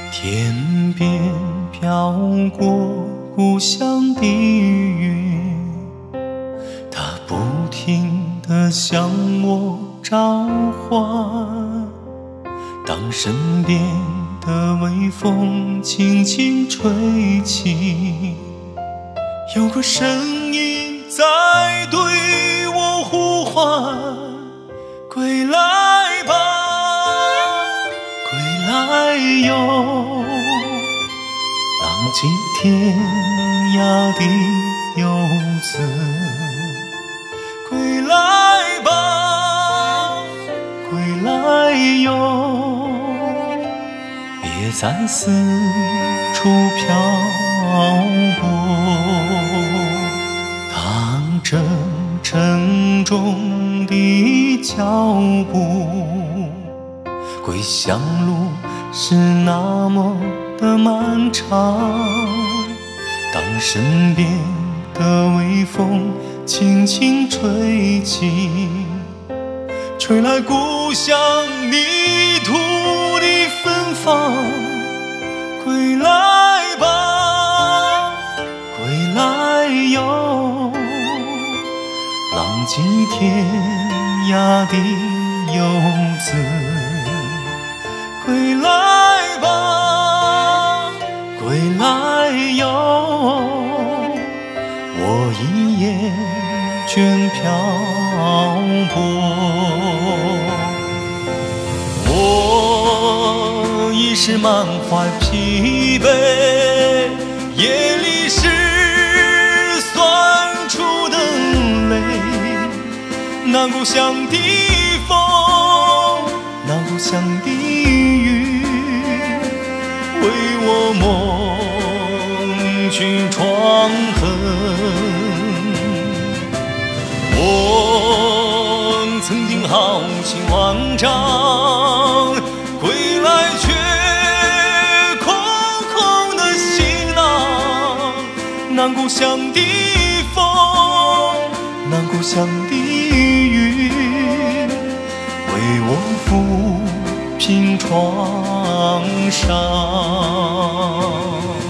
天边飘过故乡的云，它不停地向我召唤。当身边的微风轻轻吹起，有个声音在对我呼唤：归来吧，归来哟，浪迹天涯的游子。归来吧，归来哟，别再四处漂泊。当这沉重的脚步，归乡路是那么的漫长。当身边的微风轻轻吹起，吹来故乡泥土的芬芳。归来吧，归来哟，浪迹天涯的游子。归来吧，归来哟，我一叶倦漂泊。我已是满怀疲惫，夜里是酸楚的泪，那故乡的风，那故乡的雨，为我蒙去创痕。我曾经豪情万丈，归来却空空的行囊。那故乡的风，那故乡的雨，为我抚平创伤。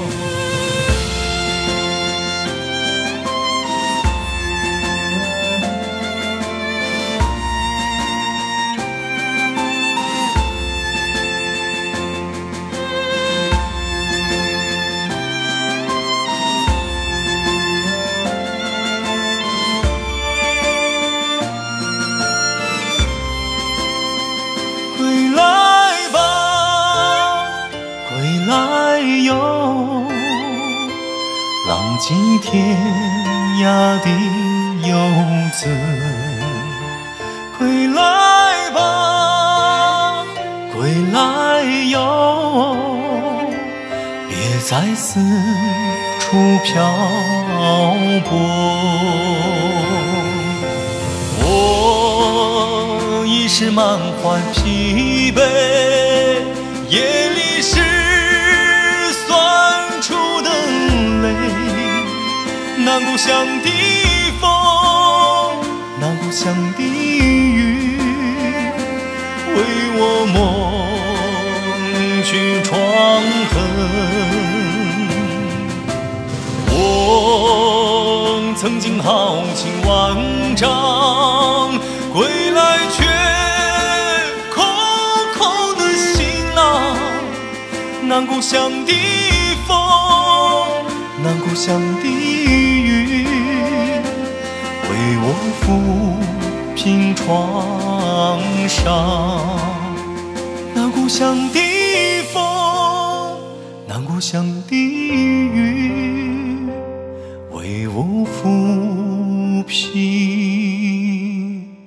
归来吧，归来哟，浪迹天涯的游子。归来吧，归来哟，别再四处漂泊。我已是满怀疲惫，夜里是酸楚的泪，那故乡的风，那故乡的雨，为我蒙去创痕。我曾经豪情万丈，归来却空空的行囊。那故乡的风，那故乡的雨，为我抚平创伤。那故乡的风，那故乡的雨，为我抚平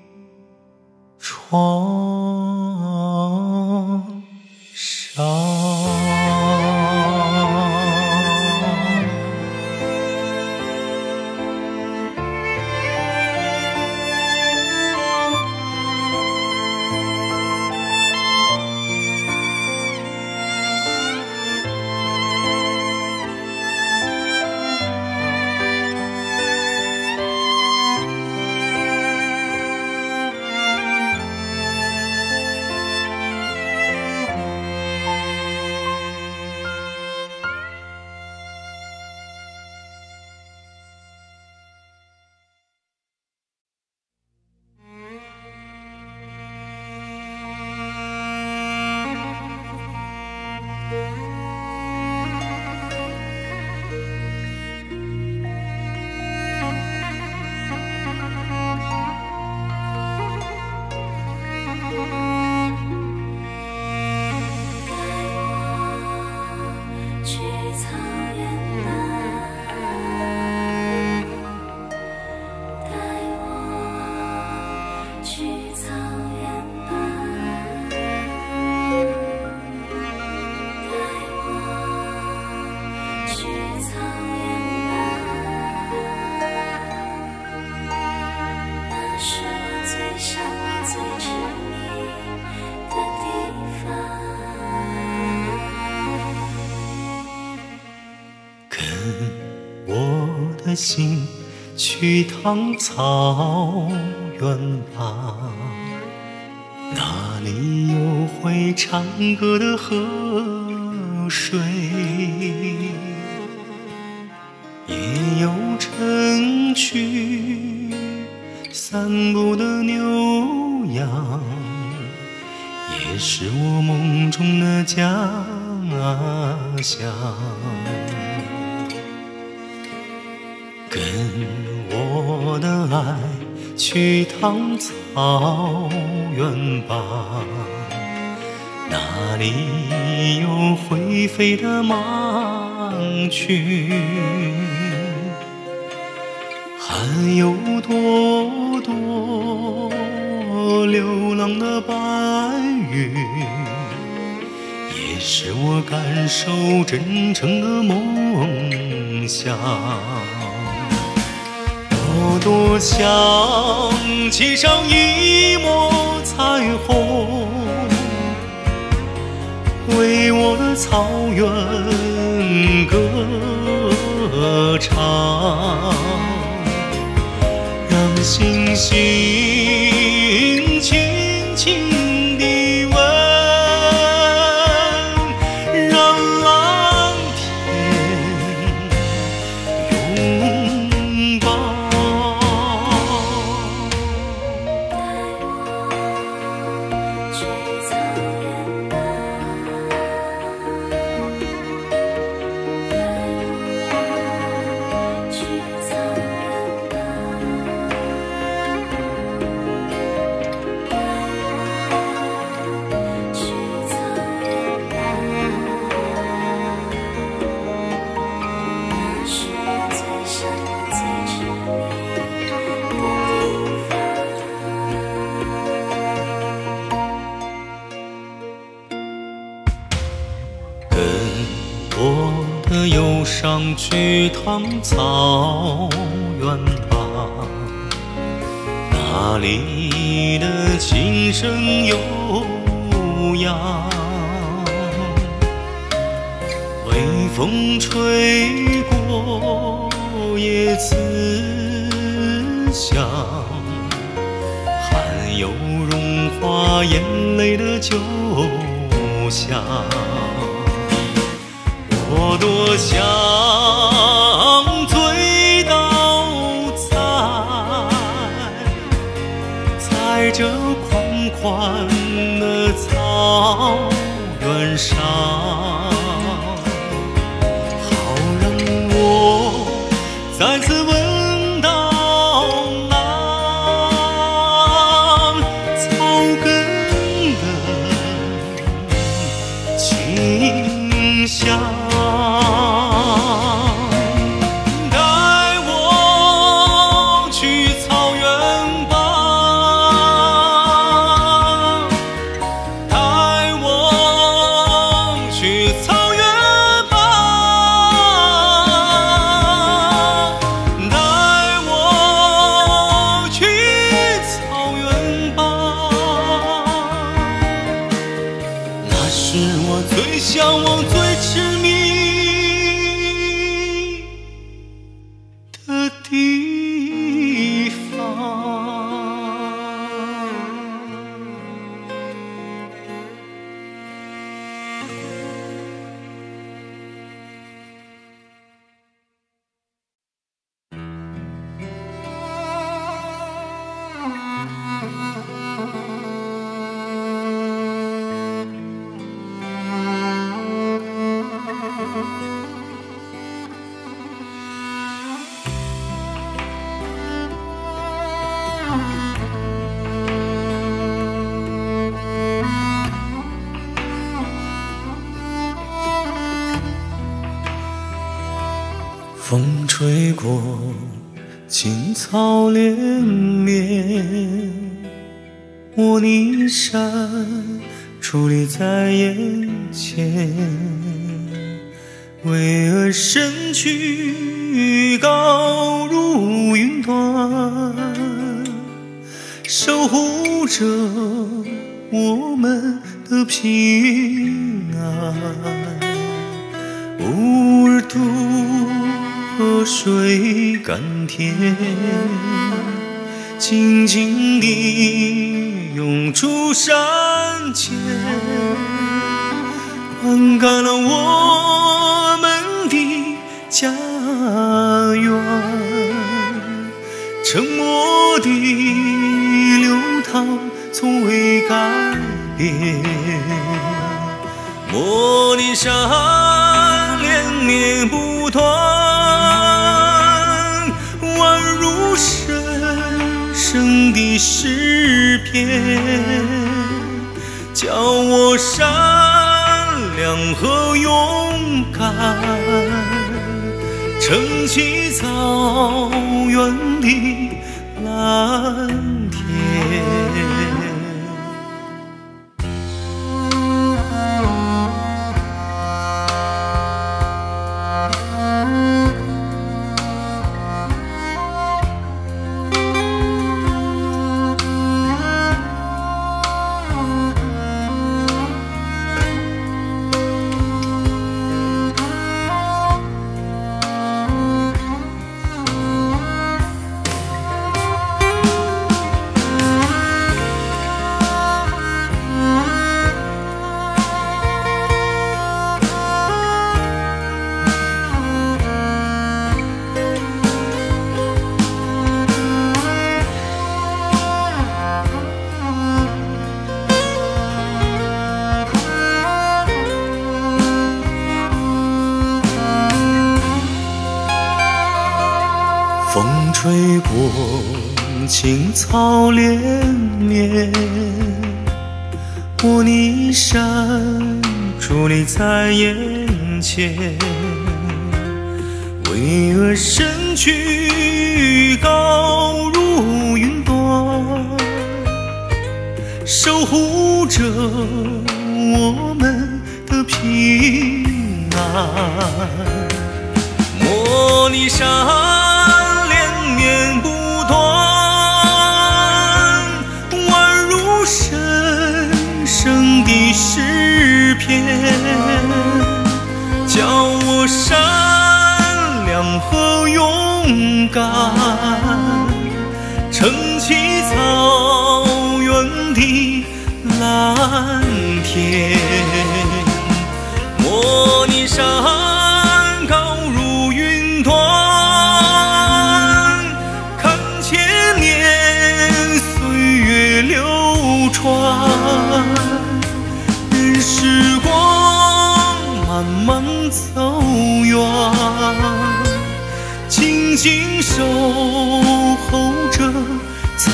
创伤。 的心去趟草原吧，那里有会唱歌的河水，也有成群散步的牛羊，也是我梦中的家乡。跟我的爱去趟草原吧，那里有会飞的麻雀，还有朵朵流浪的白云，也是我感受真诚的梦想。我多想骑上一抹彩虹，为我的草原歌唱，让星星轻轻地问，让蓝天拥抱。我的忧伤去趟草原吧，那里的琴声悠扬，微风吹过叶子香，还有融化眼泪的酒香。我多想醉倒在这宽宽的草原上，好让我再次闻到那草根的清香。是我最向往、最痴迷的地方。风吹过，青草连绵，我的山矗立在眼前，巍峨身躯高如云端，守护着我们的平安。乌尔都河河水甘甜，静静地涌出山间，灌溉了我们的家园。沉默的流淌从未改变，茉莉山连绵不断，宛如深深的诗篇，叫我善良和勇敢，撑起草原的蓝天。风吹过青草连绵，我的山矗立在眼前，巍峨身躯高如云端，守护着我们的平安。茉莉山连绵不断，宛如深深的诗篇，叫我善良和勇敢，撑起草原的蓝天。茉莉山高如云端，看千年岁月流传，任时光慢慢走远，静静守候着草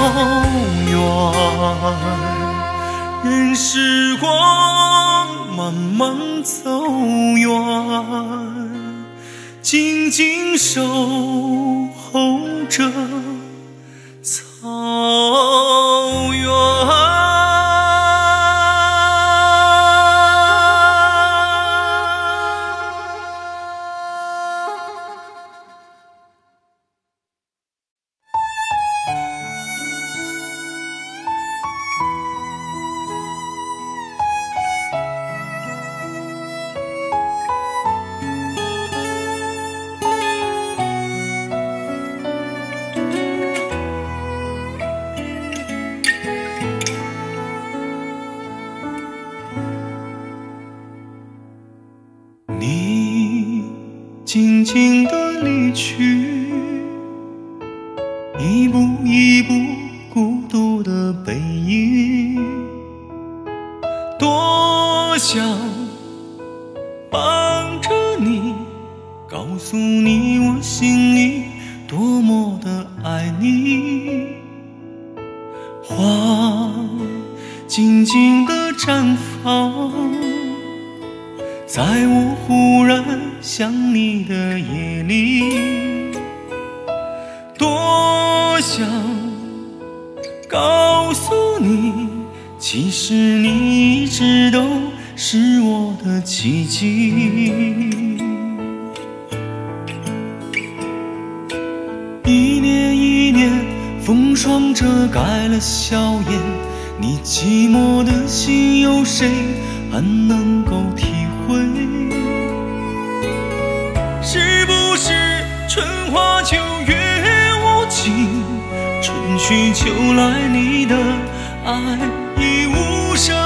原。任时光慢慢走远，静静守候着草原。你静静地离去，一步一步孤独的背影，多想帮着你，告诉你我心里多么的爱你。花静静地绽放，在我忽然想你的夜里，多想告诉你，其实你一直都是我的奇迹。一年一年，风霜遮盖了笑颜，你寂寞的心，有谁还能够体会？是不是秋月无情，春去秋来，你的爱已无声。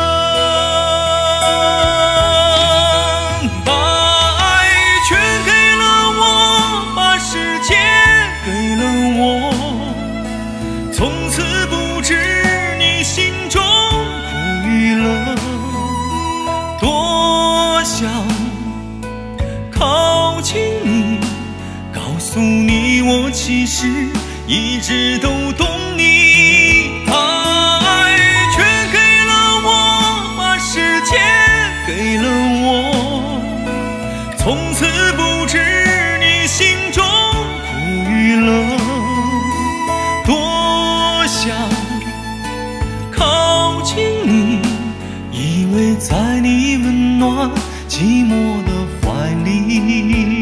把爱全给了我，把世界给了我，从此不知你心中苦与乐。多想靠近你，告诉你我其实一直都懂你。把爱全给了我，把世界给了我，从此不知你心中苦与乐。多想靠近你，依偎在你温暖寂寞的怀里。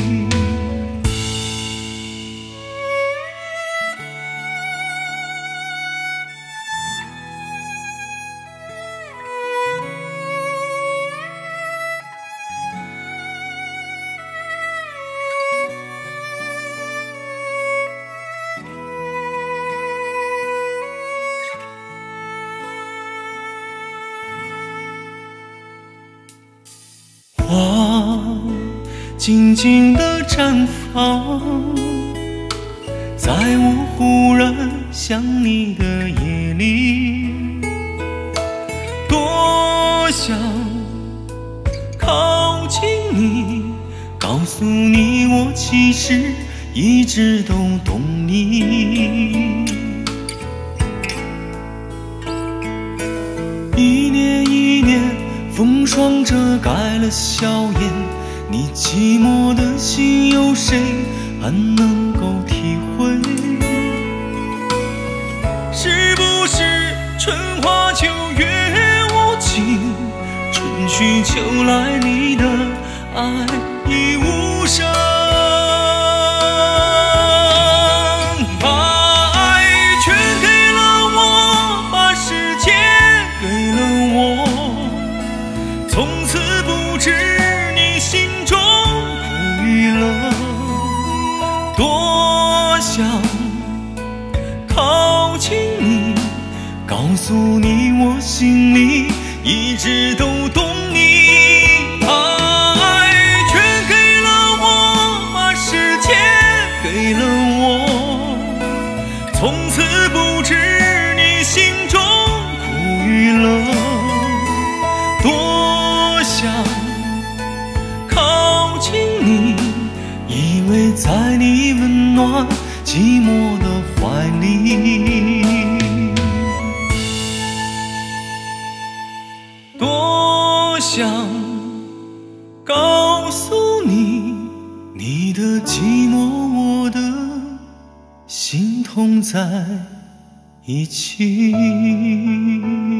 花静静地绽放，在我忽然想你的夜里。多想靠近你，告诉你我其实一直都懂你。一年一年，风霜遮盖了笑颜，你寂寞的心有谁还能够体会？是不是春花秋月无情，春去秋来，你的爱已无声。把爱全给了我，把世界给了我，从此不知你心中苦与乐。多想靠近你，告诉你我心里一直都懂你。把爱全给了我，把世界给了我，从此不知你心中苦与乐。多想靠近你，依偎在你温暖寂寞的怀里。多想告诉你，你的寂寞我的心同在一起。